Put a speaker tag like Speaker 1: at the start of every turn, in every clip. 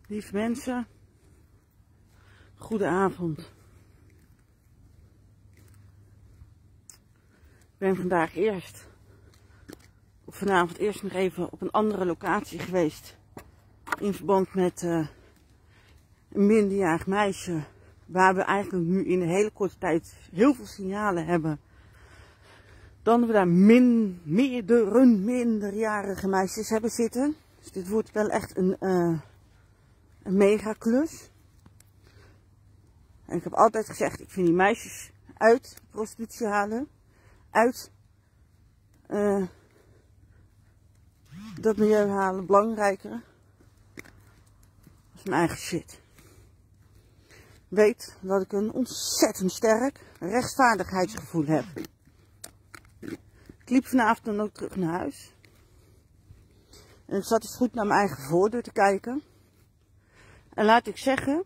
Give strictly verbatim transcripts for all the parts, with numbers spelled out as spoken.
Speaker 1: Lieve mensen, goedenavond. Ik ben vandaag eerst, of vanavond eerst nog even op een andere locatie geweest. In verband met uh, een minderjarig meisje. Waar we eigenlijk nu in een hele korte tijd heel veel signalen hebben. Dan we daar min, meerdere minderjarige meisjes hebben zitten. Dus dit wordt wel echt een... Uh, Een mega klus. En ik heb altijd gezegd, ik vind die meisjes uit prostitutie halen, uit uh, dat milieu halen, belangrijker als mijn eigen shit. Weet dat ik een ontzettend sterk rechtvaardigheidsgevoel heb. Ik liep vanavond dan ook terug naar huis. En ik zat eens goed naar mijn eigen voordeur te kijken. En laat ik zeggen,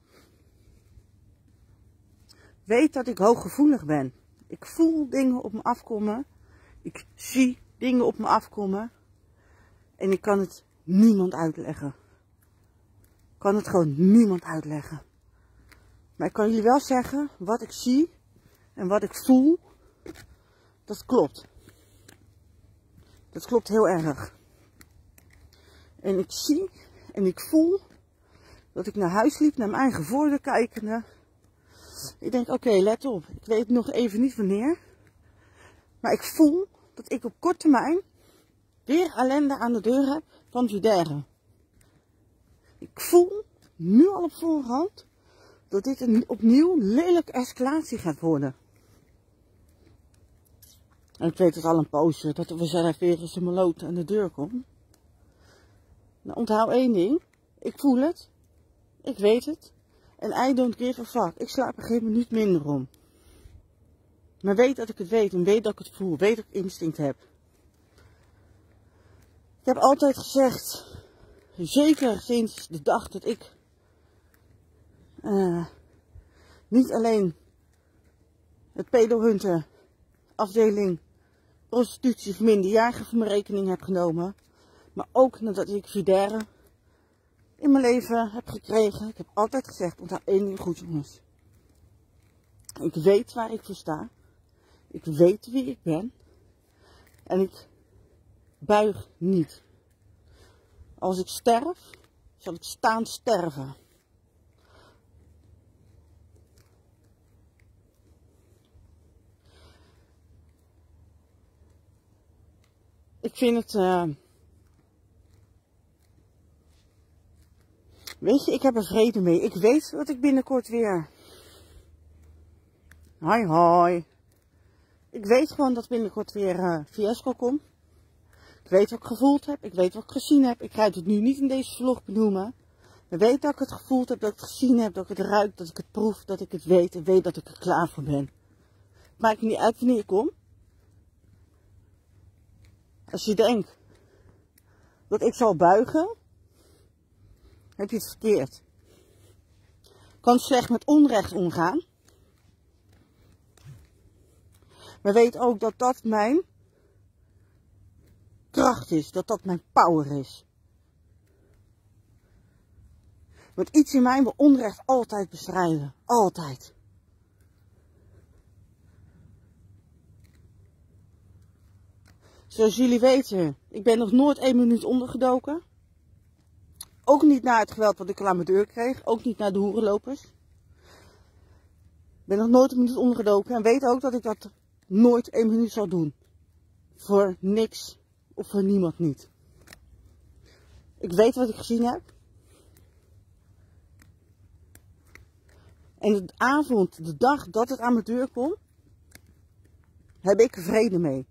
Speaker 1: weet dat ik hooggevoelig ben. Ik voel dingen op me afkomen. Ik zie dingen op me afkomen. En ik kan het niemand uitleggen. Ik kan het gewoon niemand uitleggen. Maar ik kan jullie wel zeggen, wat ik zie en wat ik voel, dat klopt. Dat klopt heel erg. En ik zie en ik voel... dat ik naar huis liep, naar mijn eigen voordeur kijkende. Ik denk, oké, okay, let op. Ik weet nog even niet wanneer. Maar ik voel dat ik op korte termijn weer ellende aan de deur heb van Videre. Ik voel nu al op voorhand dat dit een opnieuw lelijke escalatie gaat worden. En ik weet het al een poosje dat er vanzelf weer eens een meloot aan de deur komt. Nou, onthoud één ding. Ik voel het. Ik weet het. En I don't give a fuck. Ik slaap er geen minuut minder om. Maar weet dat ik het weet. En weet dat ik het voel. Weet dat ik instinct heb. Ik heb altijd gezegd. Zeker sinds de dag dat ik. Uh, niet alleen. Het pedohunten. Afdeling. Prostitutie voor minderjarigen voor mijn rekening heb genomen. Maar ook nadat ik Videre. In mijn leven heb gekregen. Ik heb altijd gezegd, onthoud één ding goed jongens. Ik weet waar ik voor sta. Ik weet wie ik ben. En ik buig niet. Als ik sterf, zal ik staan sterven. Ik vind het... Uh, Weet je, ik heb er vrede mee. Ik weet dat ik binnenkort weer... Hoi hoi. Ik weet gewoon dat binnenkort weer uh, fiasco komt. Ik weet wat ik gevoeld heb. Ik weet wat ik gezien heb. Ik ga het nu niet in deze vlog benoemen. Ik weet dat ik het gevoeld heb, dat ik het gezien heb, dat ik het ruik, dat ik het proef, dat ik het weet. En weet dat ik er klaar voor ben. Het maakt niet uit wanneer ik kom. Als je denkt dat ik zal buigen... heb je het verkeerd. Ik kan slecht met onrecht omgaan. Maar weet ook dat dat mijn kracht is. Dat dat mijn power is. Want iets in mij wil onrecht altijd bestrijden. Altijd. Zoals jullie weten, ik ben nog nooit één minuut ondergedoken. Ook niet na het geweld wat ik al aan mijn deur kreeg. Ook niet na de hoerenlopers. Ik ben nog nooit een minuut ondergedoken. En weet ook dat ik dat nooit één minuut zal doen. Voor niks of voor niemand niet. Ik weet wat ik gezien heb. En de avond, de dag dat het aan mijn deur komt, heb ik er vrede mee.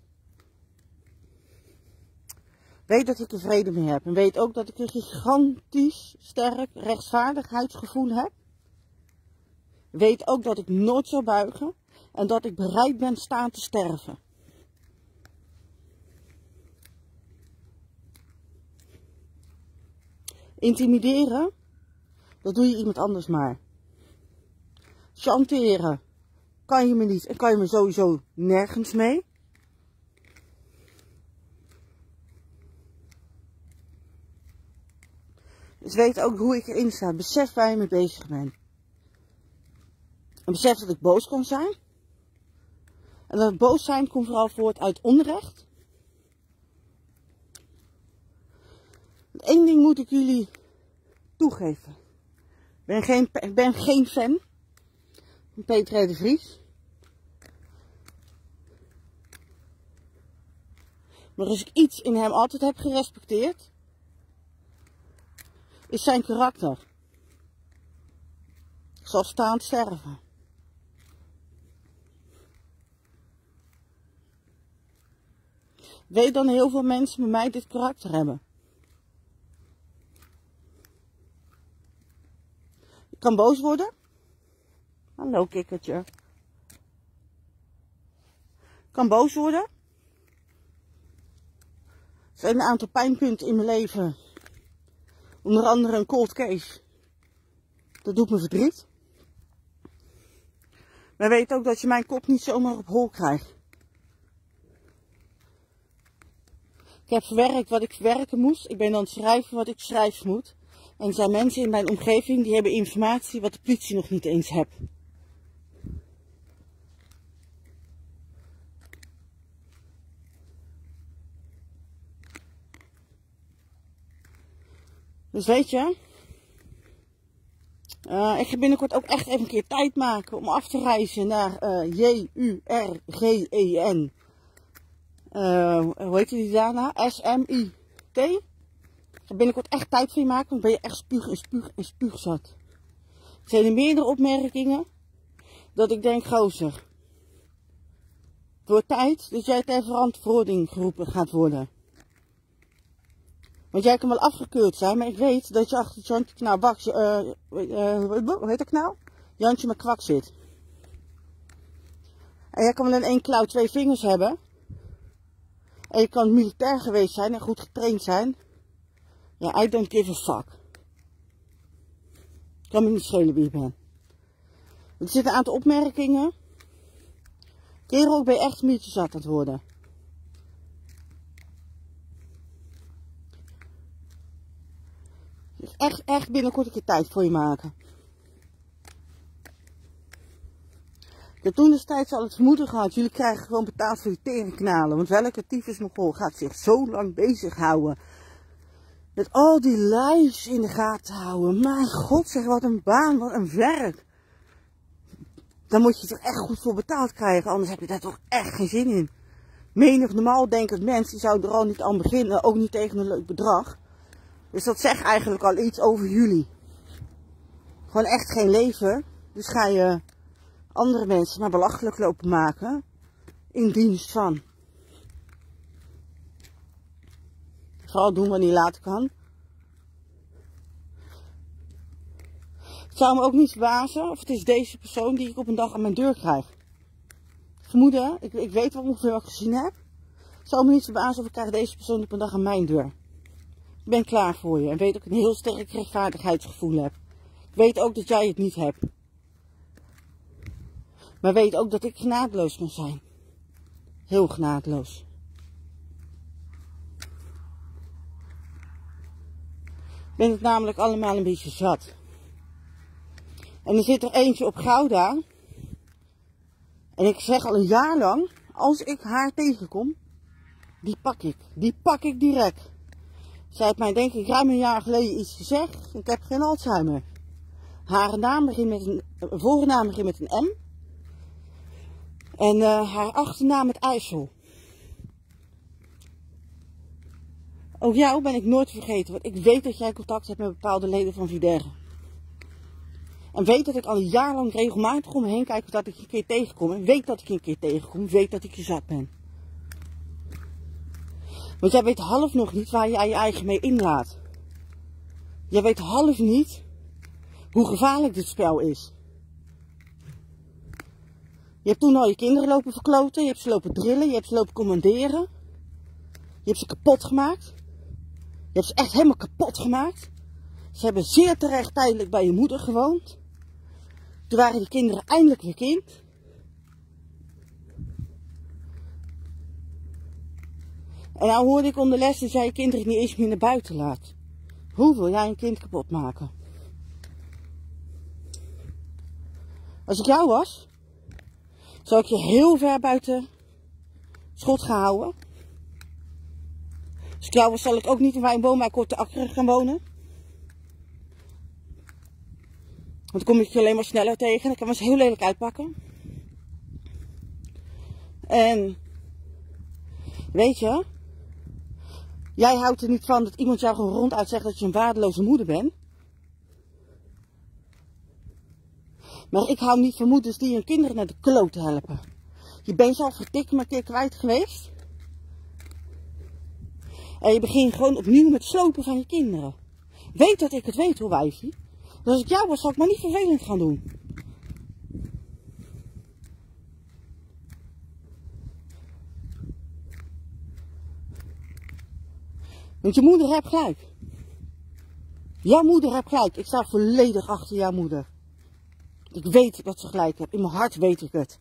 Speaker 1: Weet dat ik er vrede mee heb. En weet ook dat ik een gigantisch sterk rechtvaardigheidsgevoel heb. Weet ook dat ik nooit zal buigen. En dat ik bereid ben staan te sterven. Intimideren, dat doe je iemand anders maar. Chanteren kan je me niet en kan je me sowieso nergens mee. Dus weet ook hoe ik erin sta. Besef waar je mee bezig bent. En besef dat ik boos kan zijn. En dat boos zijn komt vooral voort uit onrecht. Eén ding moet ik jullie toegeven. Ik ben geen, ik ben geen fan van Peter R. de Vries. Maar als ik iets in hem altijd heb gerespecteerd, is zijn karakter. Ik zal staand sterven. Weet dan heel veel mensen bij mij dit karakter hebben. Ik kan boos worden. Hallo kikkertje. Ik kan boos worden. Er zijn een aantal pijnpunten in mijn leven. Onder andere een cold case. Dat doet me verdriet. Maar weet ook dat je mijn kop niet zomaar op hol krijgt. Ik heb verwerkt wat ik verwerken moest. Ik ben aan het schrijven wat ik schrijven moet. En er zijn mensen in mijn omgeving die hebben informatie wat de politie nog niet eens heeft. Dus weet je, uh, ik ga binnenkort ook echt even een keer tijd maken om af te reizen naar uh, J U R G E N. Uh, hoe heet die daarna? S M I T. Ik ga binnenkort echt tijd voor je maken, want ben je echt spuug en spuug en spuugzat. Er zijn er meerdere opmerkingen dat ik denk, gozer, het wordt tijd dat jij ter verantwoording geroepen gaat worden. Want jij kan wel afgekeurd zijn, maar ik weet dat je achter Jantje Knauw Bak, uh, uh, hoe heet dat nou? Jantje met kwak zit. En jij kan wel in één klauw twee vingers hebben. En je kan militair geweest zijn en goed getraind zijn. Ja, I don't give a fuck. Kan me niet schelen wie je bent. Er zitten een aantal opmerkingen. Kerel, ben je echt een beetje zat aan het worden. Dus echt, echt binnenkort een keer tijd voor je maken. Ik heb toen destijds al het vermoeden gehad, jullie krijgen gewoon betaald voor je terenknalen. Want welke tyfus nogal gaat zich zo lang bezighouden met al die lives in de gaten houden. Mijn god zeg, wat een baan, wat een werk. Daar moet je toch echt goed voor betaald krijgen, anders heb je daar toch echt geen zin in. Menig normaal denkend mens, die zou er al niet aan beginnen, ook niet tegen een leuk bedrag. Dus dat zegt eigenlijk al iets over jullie. Gewoon echt geen leven. Dus ga je andere mensen maar belachelijk lopen maken. In dienst van. Vooral doen wanneer je later kan. Het zou me ook niet verbazen of het is deze persoon die ik op een dag aan mijn deur krijg. Vermoeden, ik, ik weet wel ongeveer wat ik gezien heb. Het zou me niet verbazen of ik krijg deze persoon op een dag aan mijn deur. Ik ben klaar voor je en weet ook een heel sterk rechtvaardigheidsgevoel heb. Ik weet ook dat jij het niet hebt. Maar weet ook dat ik genadeloos kan zijn. Heel genadeloos. Ik ben het namelijk allemaal een beetje zat. En er zit er eentje op Gouda. En ik zeg al een jaar lang, als ik haar tegenkom, die pak ik. Die pak ik direct. Zij heeft mij denk ik ruim een jaar geleden iets gezegd. Ik heb geen Alzheimer. Haar naam begint met een, voornaam begint met een M. En uh, haar achternaam met IJssel. Ook jou ben ik nooit vergeten, want ik weet dat jij contact hebt met bepaalde leden van Videre. En weet dat ik al een jaar lang regelmatig om me heen kijk dat ik je een keer tegenkom. En weet dat ik je een keer tegenkom, weet dat ik je zat ben. Want jij weet half nog niet waar jij je eigen mee inlaat. Jij weet half niet hoe gevaarlijk dit spel is. Je hebt toen al je kinderen lopen verkloten, je hebt ze lopen drillen, je hebt ze lopen commanderen. Je hebt ze kapot gemaakt. Je hebt ze echt helemaal kapot gemaakt. Ze hebben zeer terecht tijdelijk bij je moeder gewoond. Toen waren die kinderen eindelijk weer kind. En nou hoorde ik onder les dat jij je kinderen niet eens meer naar buiten laat. Hoe wil jij een kind kapot maken? Als ik jou was, zou ik je heel ver buiten schot gaan houden. Als ik jou was, zal ik ook niet in mijn boom bij korte akkeren gaan wonen. Want dan kom ik je alleen maar sneller tegen. Dan kan me eens heel lelijk uitpakken. En weet je, jij houdt er niet van dat iemand jou gewoon ronduit zegt dat je een waardeloze moeder bent. Maar ik hou niet van moeders die hun kinderen naar de kloot helpen. Je bent zelf vertikt maar een keer kwijt geweest. En je begint gewoon opnieuw met slopen van je kinderen. Weet dat ik het weet hoor, wijfie. Dus als ik jou was, zou ik maar niet vervelend gaan doen. Want je moeder heeft gelijk. Jouw moeder heeft gelijk. Ik sta volledig achter jouw moeder. Ik weet dat ze gelijk heeft. In mijn hart weet ik het.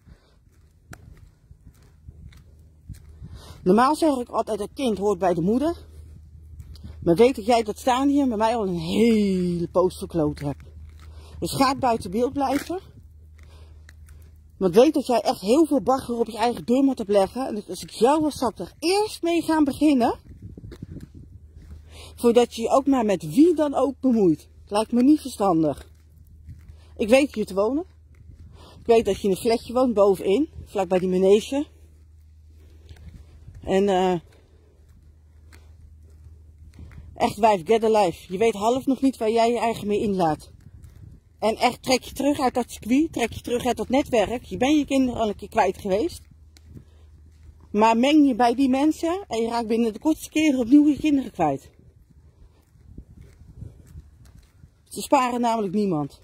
Speaker 1: Normaal zeg ik altijd, het kind hoort bij de moeder. Maar weet dat jij dat staan hier bij mij al een hele poos verkloot hebt. Dus ga buiten beeld blijven. Want weet dat jij echt heel veel bagger op je eigen deur moet opleggen. En als ik jou was, zou ik er eerst mee gaan beginnen. Voordat je je ook maar met wie dan ook bemoeit. Lijkt me niet verstandig. Ik weet hier te wonen. Ik weet dat je in een flatje woont, bovenin. Vlakbij die manege. En uh, echt wijf, get a life. Je weet half nog niet waar jij je eigen mee inlaat. En echt, trek je terug uit dat circuit. Trek je terug uit dat netwerk. Je bent je kinderen al een keer kwijt geweest. Maar meng je bij die mensen. En je raakt binnen de kortste keren opnieuw je kinderen kwijt. Ze sparen namelijk niemand.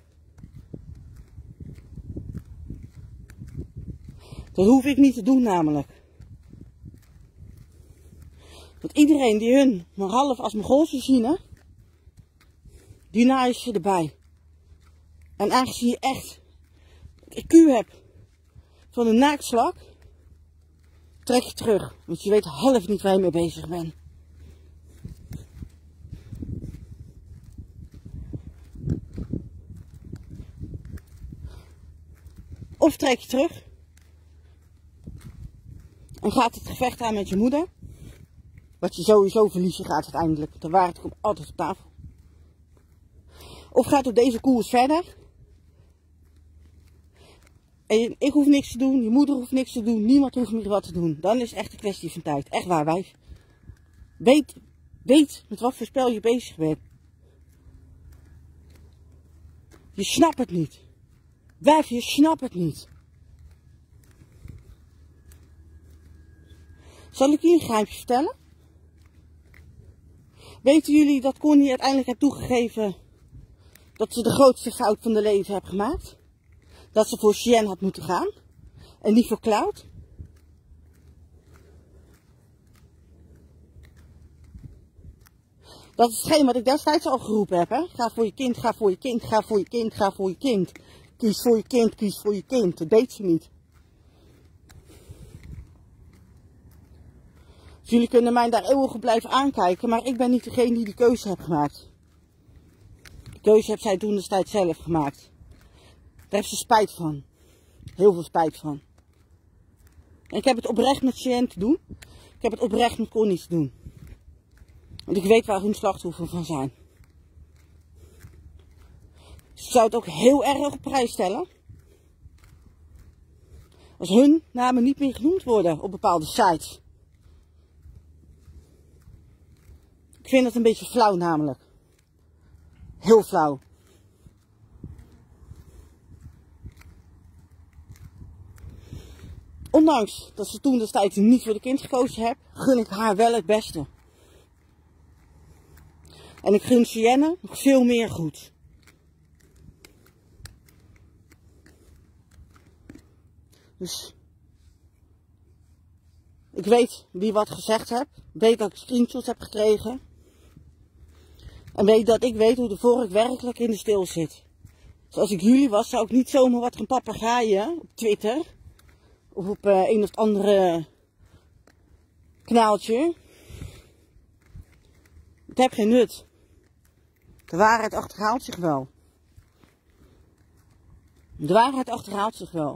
Speaker 1: Dat hoef ik niet te doen namelijk. Want iedereen die hun maar half als Mongoolse zien, hè, die naaien ze erbij. En aangezien je echt een Q hebt van een naaktslak, trek je terug. Want je weet half niet waar je mee bezig bent. Of trek je terug en gaat het gevecht aan met je moeder. Wat je sowieso verliezen gaat uiteindelijk. De waarheid komt altijd op tafel. Of gaat op deze koers verder. En ik hoef niks te doen, je moeder hoeft niks te doen, niemand hoeft meer wat te doen. Dan is het echt een kwestie van tijd. Echt waar, wijf. Weet, weet met wat voor spel je bezig bent. Je snapt het niet. Wijf, je snapt het niet. Zal ik jullie een geheimje vertellen? Weten jullie dat Connie uiteindelijk heeft toegegeven dat ze de grootste fout van haar leven heeft gemaakt? Dat ze voor Cheyenne had moeten gaan en niet voor Cloud? Dat is hetgeen wat ik destijds al geroepen heb. Hè? Ga voor je kind, ga voor je kind, ga voor je kind, ga voor je kind. Kies voor je kind, kies voor je kind. Dat deed ze niet. Dus jullie kunnen mij daar eeuwig op blijven aankijken, maar ik ben niet degene die de keuze heeft gemaakt. De keuze heeft zij toen destijds zelf gemaakt. Daar heeft ze spijt van. Heel veel spijt van. En ik heb het oprecht met Cheyenne te doen. Ik heb het oprecht met Connie te doen. Want ik weet waar hun slachtoffers van zijn. Dus ik zou het ook heel erg op prijs stellen als hun namen niet meer genoemd worden op bepaalde sites. Ik vind dat een beetje flauw namelijk. Heel flauw. Ondanks dat ze toen destijds niet voor de kind gekozen heeft, gun ik haar wel het beste. En ik gun Cheyenne nog veel meer goed. Dus ik weet wie wat gezegd heb. Weet dat ik screenshots heb gekregen. En weet dat ik weet hoe de vork werkelijk in de steel zit. Dus als ik jullie was, zou ik niet zomaar wat gaan papegaaien op Twitter. Of op uh, een of andere knaaltje. Het heeft geen nut. De waarheid achterhaalt zich wel. De waarheid achterhaalt zich wel.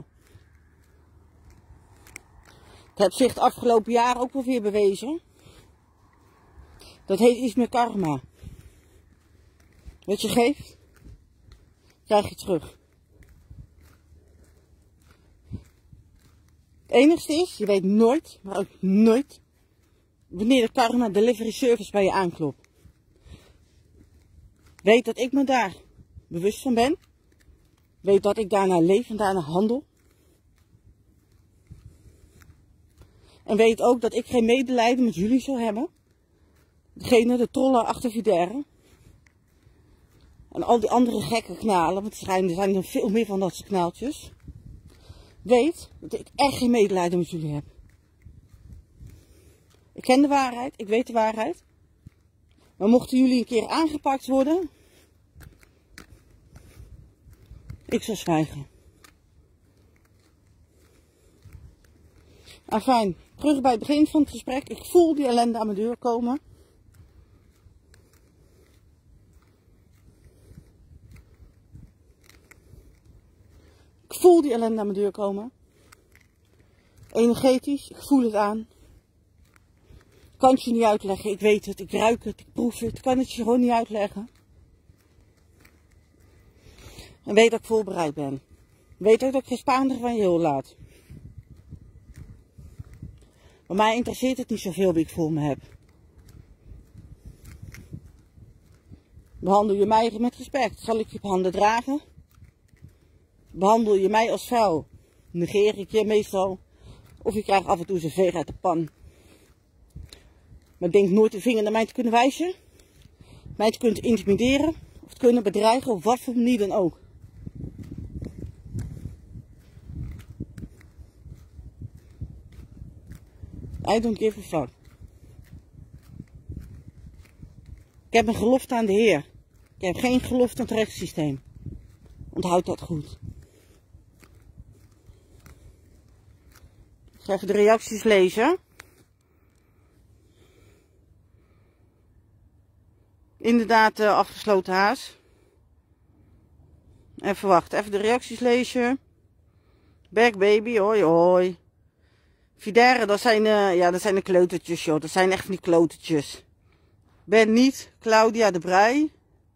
Speaker 1: Het heeft zich het afgelopen jaar ook wel weer bewezen. Dat heet iets meer karma. Wat je geeft, krijg je terug. Het enigste is, je weet nooit, maar ook nooit, wanneer de karma delivery service bij je aanklopt. Weet dat ik me daar bewust van ben. Weet dat ik daarna leef en daarna handel. En weet ook dat ik geen medelijden met jullie zal hebben. Degene, de trollen achter Videre. En al die andere gekke knalen, want er zijn er, zijn er veel meer van dat soort knaaltjes. Weet dat ik echt geen medelijden met jullie heb. Ik ken de waarheid, ik weet de waarheid. Maar mochten jullie een keer aangepakt worden, ik zal zwijgen. Afijn, terug bij het begin van het gesprek. Ik voel die ellende aan mijn deur komen. Ik voel die ellende aan mijn deur komen. Energetisch, ik voel het aan. Ik kan het je niet uitleggen, ik weet het, ik ruik het, ik proef het. Ik kan het je gewoon niet uitleggen. En weet dat ik voorbereid ben. Weet ook dat ik geen Spaander van je heel laat. Maar mij interesseert het niet zoveel wie ik voor me heb. Behandel je mij met respect, zal ik je op handen dragen. Behandel je mij als vrouw, negeer ik je meestal. Of je krijgt af en toe zijn veeg uit de pan. Maar denk nooit de vinger naar mij te kunnen wijzen. Mij te kunnen intimideren. Of te kunnen bedreigen op wat voor manier dan ook. I don't give a fuck. Ik heb een gelofte aan de Heer. Ik heb geen gelofte aan het rechtssysteem. Onthoud dat goed. Ik ga even de reacties lezen. Inderdaad, uh, afgesloten haas. Even wachten, even de reacties lezen. Back baby, hoi hoi. Videre, dat zijn, uh, ja, dat zijn de kleutertjes, joh. Dat zijn echt van die klotertjes. Ben niet Claudia de Brij.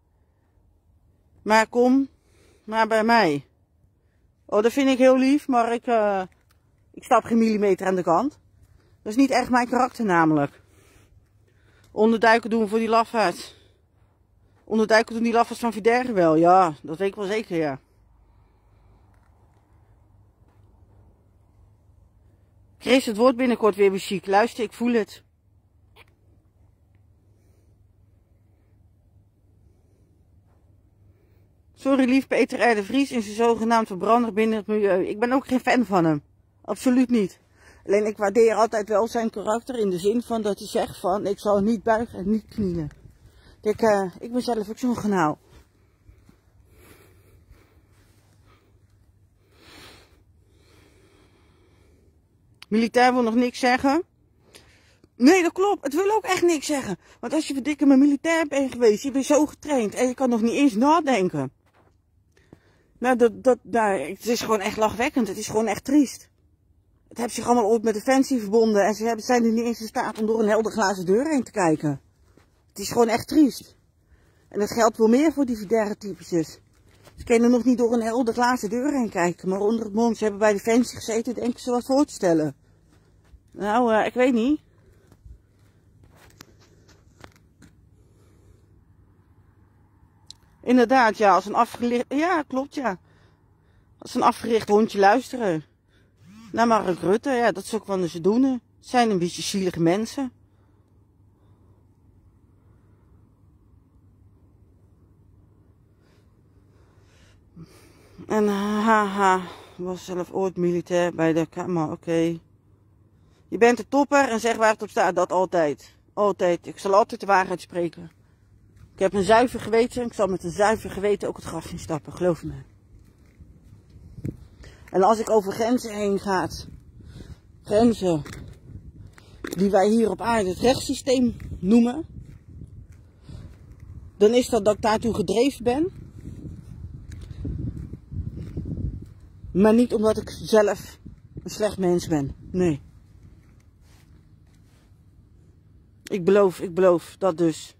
Speaker 1: Maar kom maar bij mij. Oh, dat vind ik heel lief, maar ik, uh, ik stap geen millimeter aan de kant. Dat is niet echt mijn karakter namelijk. Onderduiken doen voor die lafaards. Onderduiken doen die lafaards van Videre wel, ja. Dat weet ik wel zeker, ja. Chris, het wordt binnenkort weer weer chic. Luister, ik voel het. Sorry lief, Peter R. de Vries is een zogenaamd verbrander binnen het milieu. Ik ben ook geen fan van hem. Absoluut niet. Alleen ik waardeer altijd wel zijn karakter in de zin van dat hij zegt van ik zal niet buigen en niet knielen. Kijk, uh, ik ben zelf ook zo'n genaal. Militair wil nog niks zeggen. Nee, dat klopt. Het wil ook echt niks zeggen. Want als je verdikke maar militair bent geweest, je bent zo getraind en je kan nog niet eens nadenken. Nou, dat, dat, nou, het is gewoon echt lachwekkend. Het is gewoon echt triest. Het heeft zich allemaal ooit met Defensie verbonden en ze hebben, zijn er niet eens in staat om door een helder glazen deur heen te kijken. Het is gewoon echt triest. En dat geldt wel meer voor die Videre typetjes. Ze kunnen nog niet door een helder glazen deur heen kijken, maar onder het mond, ze hebben bij Defensie gezeten, denken ze wat voor te stellen. Nou, uh, ik weet niet. Inderdaad, ja, als een afgelicht, ja, klopt, ja. Als een afgericht hondje luisteren. Nou, Mark Rutte, ja, dat is ook wat ze doen. Het zijn een beetje zielige mensen. En haha, was zelf ooit militair bij de Kamer, oké. Okay. Je bent een topper en zeg waar het op staat, dat altijd. Altijd, ik zal altijd de waarheid spreken. Ik heb een zuiver geweten en ik zal met een zuiver geweten ook het graf instappen, geloof me. En als ik over grenzen heen ga, grenzen die wij hier op aarde het rechtssysteem noemen, dan is dat dat ik daartoe gedreven ben. Maar niet omdat ik zelf een slecht mens ben. Nee. Ik beloof, ik beloof dat dus.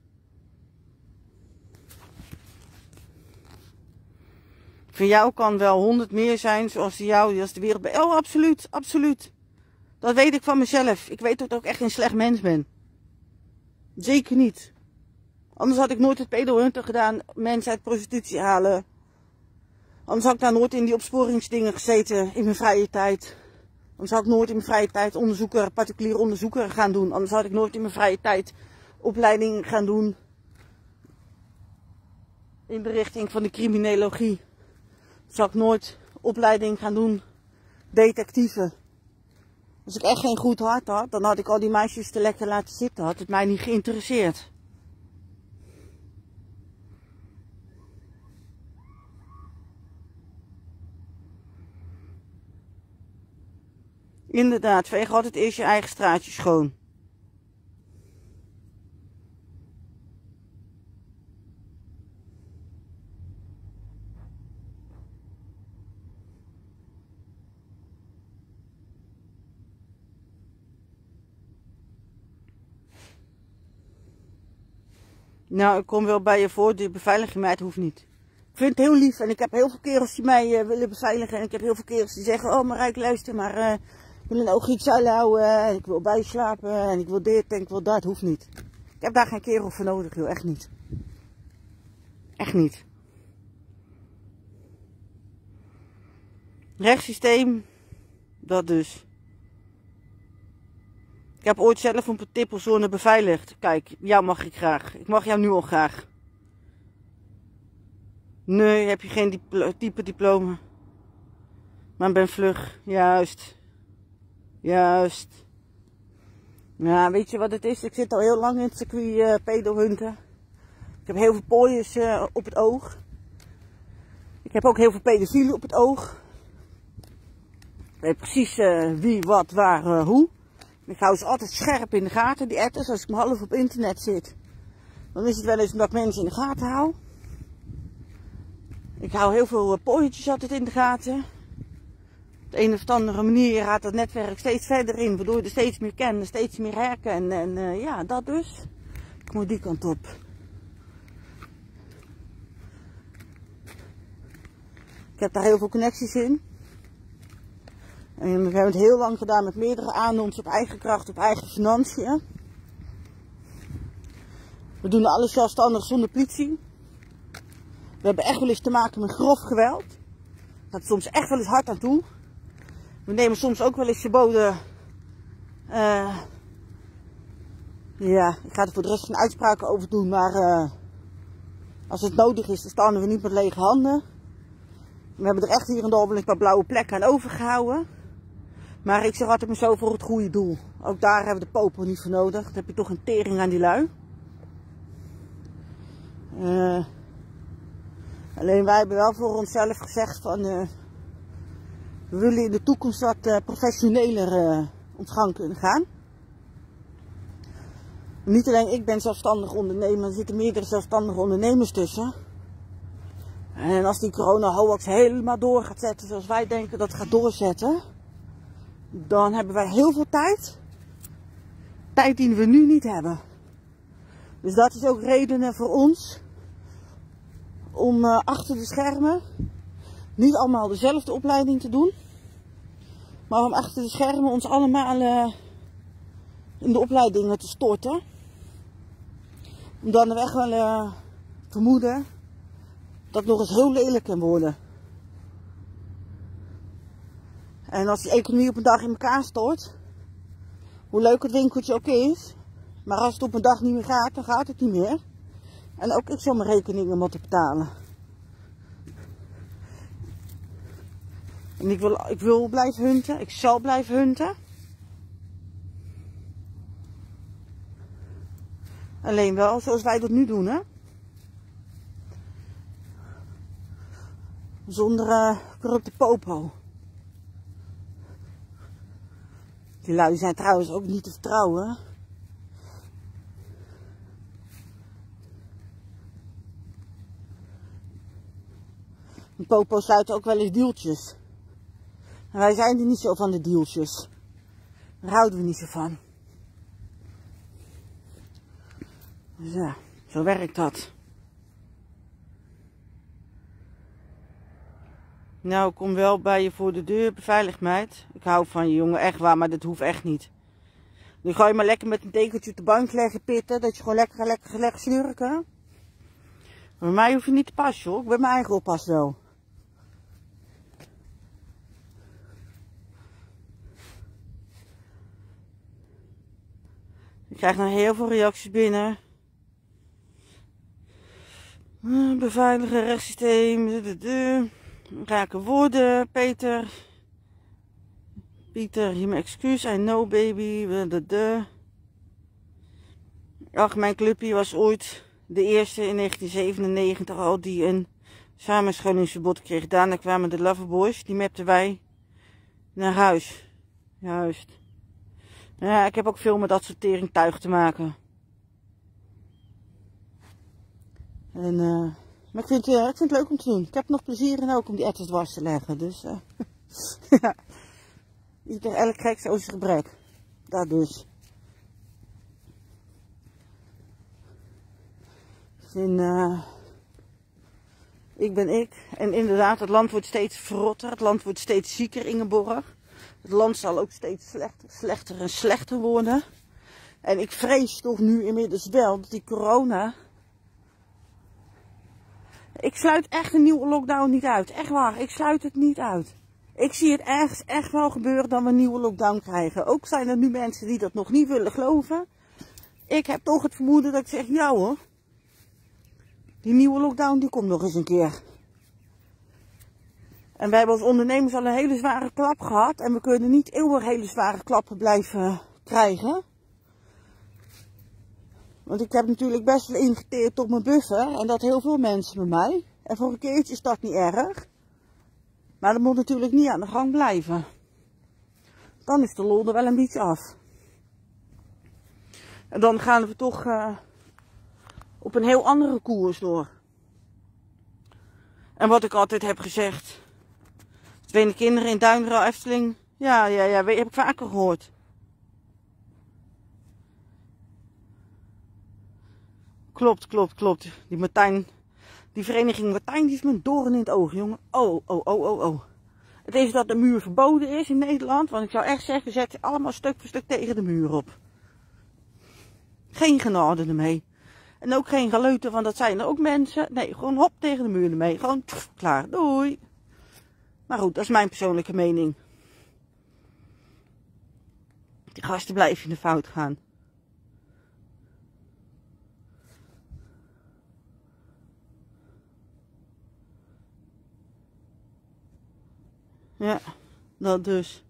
Speaker 1: Van jou kan wel honderd meer zijn zoals die jou, als de wereld bij. Oh, absoluut, absoluut. Dat weet ik van mezelf. Ik weet dat ik ook echt een slecht mens ben. Zeker niet. Anders had ik nooit het pedo-hunter gedaan, mensen uit prostitutie halen. Anders had ik daar nooit in die opsporingsdingen gezeten in mijn vrije tijd. Anders had ik nooit in mijn vrije tijd onderzoeker, particulier onderzoeker gaan doen. Anders had ik nooit in mijn vrije tijd opleiding gaan doen in de richting van de criminologie. Anders had ik nooit opleiding gaan doen detectieve. Als ik echt geen goed hart had, dan had ik al die meisjes te lekker laten zitten. Had het mij niet geïnteresseerd. Inderdaad, veeg altijd eerst je eigen straatje schoon. Nou, ik kom wel bij je voor, de beveiliging mij, het hoeft niet. Ik vind het heel lief en ik heb heel veel kerels die mij uh, willen beveiligen. En ik heb heel veel kerels die zeggen, oh Marijke, luister maar, uh, ik wil een oog iets houden en ik wil bijslapen en ik wil dit en ik wil dat, hoeft niet. Ik heb daar geen kerel voor nodig, joh, echt niet. Echt niet. Rechtssysteem, dat dus. Ik heb ooit zelf een tippelzone beveiligd. Kijk, jou mag ik graag. Ik mag jou nu al graag. Nee, heb je geen diplo type diploma. Maar ik ben vlug. Juist. Juist. Ja, weet je wat het is? Ik zit al heel lang in het circuit uh, pedo-hunten. Ik heb heel veel pooiers uh, op het oog. Ik heb ook heel veel pedofielen op het oog. Ik weet precies uh, wie, wat, waar, uh, hoe. Ik hou ze altijd scherp in de gaten, die etters. Als ik maar half op internet zit, dan is het wel eens omdat ik mensen in de gaten hou. Ik hou heel veel pooietjes altijd in de gaten. Op de een of andere manier gaat dat netwerk steeds verder in, waardoor je er steeds meer kent, steeds meer herkent. En uh, ja, dat dus. Ik moet die kant op. Ik heb daar heel veel connecties in. En we hebben het heel lang gedaan met meerdere aanons op eigen kracht, op eigen financiën. We doen alles zelfstandig zonder politie. We hebben echt wel eens te maken met grof geweld. Dat gaat soms echt wel eens hard aan toe. We nemen soms ook wel eens verboden. Uh, ja, ik ga er voor de rest geen uitspraken over doen, maar uh, als het nodig is, dan staan we niet met lege handen. We hebben er echt hier en daar wel een paar blauwe plekken aan overgehouden. Maar ik zeg altijd maar zo, voor het goede doel. Ook daar hebben we de popel niet voor nodig. Dan heb je toch een tering aan die lui. Uh, alleen wij hebben wel voor onszelf gezegd van... Uh, we willen in de toekomst wat uh, professioneler uh, ons gang kunnen gaan. Niet alleen ik ben zelfstandig ondernemer, er zitten meerdere zelfstandige ondernemers tussen. En als die corona-hoax helemaal door gaat zetten zoals wij denken dat het gaat doorzetten... dan hebben wij heel veel tijd. Tijd die we nu niet hebben. Dus dat is ook redenen voor ons. Om uh, achter de schermen. Niet allemaal dezelfde opleiding te doen. Maar om achter de schermen ons allemaal uh, in de opleidingen te storten. Om dan echt wel uh, vermoeden. Dat het nog eens heel lelijk kan worden. En als die economie op een dag in elkaar stort, hoe leuk het winkeltje ook is, maar als het op een dag niet meer gaat, dan gaat het niet meer. En ook ik zal mijn rekeningen moeten betalen. En ik wil, ik wil blijven hunten, ik zal blijven hunten. Alleen wel zoals wij dat nu doen, hè. Zonder uh, corrupte popo. Die lui zijn trouwens ook niet te vertrouwen. De popo sluiten ook wel eens deeltjes. En wij zijn er niet zo van de deeltjes. Daar houden we niet zo van. Dus ja, zo werkt dat. Nou, ik kom wel bij je voor de deur, beveilig meid. Ik hou van je, jongen, echt waar, maar dat hoeft echt niet. Nu ga je maar lekker met een dekentje op de bank leggen pitten, dat je gewoon lekker, lekker, lekker snurken. Bij mij hoef je niet te passen, hoor. Ik ben mijn eigen oppas wel. Ik krijg nog heel veel reacties binnen. Beveiligen, rechtssysteem. Raken woorden, Peter. Pieter, hier mijn excuus. I know baby. Ach, mijn clubje was ooit de eerste in negentien zevenennegentig al die een samenscholingsverbod kreeg. Daarna kwamen de Loverboys. Die mapten wij naar huis. Juist. Ja, ik heb ook veel met dat soort teringtuig te maken. En, uh, maar ik vind, uh, ik vind het leuk om te doen. Ik heb nog plezier in ook om die etters dwars te leggen. Dus, uh, ja. Ieder elk gek zo zijn gebrek. Dat dus. Ik vind, uh, ik ben ik. En inderdaad, het land wordt steeds verrotter. Het land wordt steeds zieker, Ingeborg. Het land zal ook steeds slechter, slechter en slechter worden. En ik vrees toch nu inmiddels wel dat die corona... Ik sluit echt een nieuwe lockdown niet uit. Echt waar, ik sluit het niet uit. Ik zie het ergens echt wel gebeuren dat we een nieuwe lockdown krijgen. Ook zijn er nu mensen die dat nog niet willen geloven. Ik heb toch het vermoeden dat ik zeg, ja hoor. Die nieuwe lockdown die komt nog eens een keer. En wij hebben als ondernemers al een hele zware klap gehad. En we kunnen niet eeuwig hele zware klappen blijven krijgen. Want ik heb natuurlijk best wel ingeteerd op mijn buffer. En dat heel veel mensen bij mij. En voor een keertje is dat niet erg. Maar dat moet natuurlijk niet aan de gang blijven. Dan is de lol er wel een beetje af. En dan gaan we toch uh, op een heel andere koers door. En wat ik altijd heb gezegd. Twee kinderen in Duinrel, Efteling. Ja, ja, ja, heb ik vaker gehoord. Klopt, klopt, klopt. Die Martijn, die vereniging Martijn, die is me een doorn in het oog, jongen. Oh, oh, oh, oh, oh. Het is dat de muur verboden is in Nederland. Want ik zou echt zeggen, zet je allemaal stuk voor stuk tegen de muur op. Geen genade ermee. En ook geen geleuten, want dat zijn er ook mensen. Nee, gewoon hop tegen de muur ermee. Gewoon, pff, klaar, doei. Maar goed, dat is mijn persoonlijke mening. Die gasten blijven in de fout gaan. Ja, dat dus.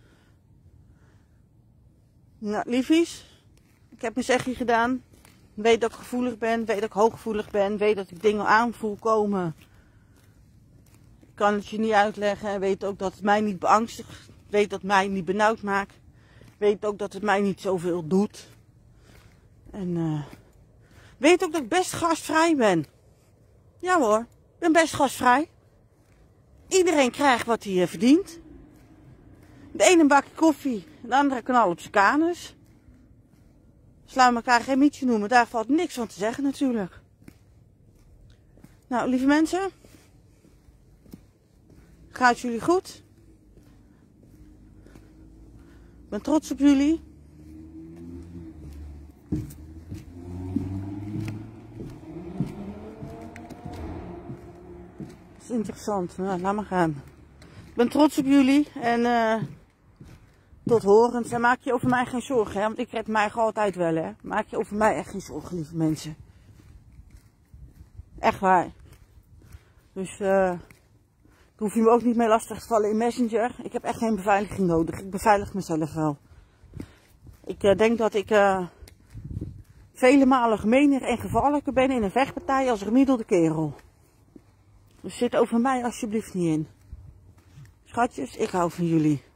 Speaker 1: Nou, liefies. Ik heb mijn zegje gedaan. Weet dat ik gevoelig ben. Weet dat ik hooggevoelig ben. Weet dat ik dingen aanvoel komen. Ik kan het je niet uitleggen. Weet ook dat het mij niet beangstigt. Weet dat het mij niet benauwd maakt. Weet ook dat het mij niet zoveel doet. En uh, weet ook dat ik best gastvrij ben. Ja hoor, ik ben best gastvrij. Iedereen krijgt wat hij verdient. De ene een bakje koffie, de andere knal op zijn kanus. Slaan elkaar geen mietje noemen, daar valt niks van te zeggen natuurlijk. Nou, lieve mensen. Gaat jullie goed? Ik ben trots op jullie. Dat is interessant. Nou, laat maar gaan. Ik ben trots op jullie en uh, tot horens. En maak je over mij geen zorgen, hè? Want ik red mij altijd wel, hè? Maak je over mij echt geen zorgen, lieve mensen. Echt waar. Dus uh, hoef je me ook niet mee lastig te vallen in Messenger. Ik heb echt geen beveiliging nodig. Ik beveilig mezelf wel. Ik uh, denk dat ik uh, vele malen gemener en gevaarlijker ben in een vechtpartij als een gemiddelde kerel. Dus zit over mij alsjeblieft niet in. Schatjes, ik hou van jullie.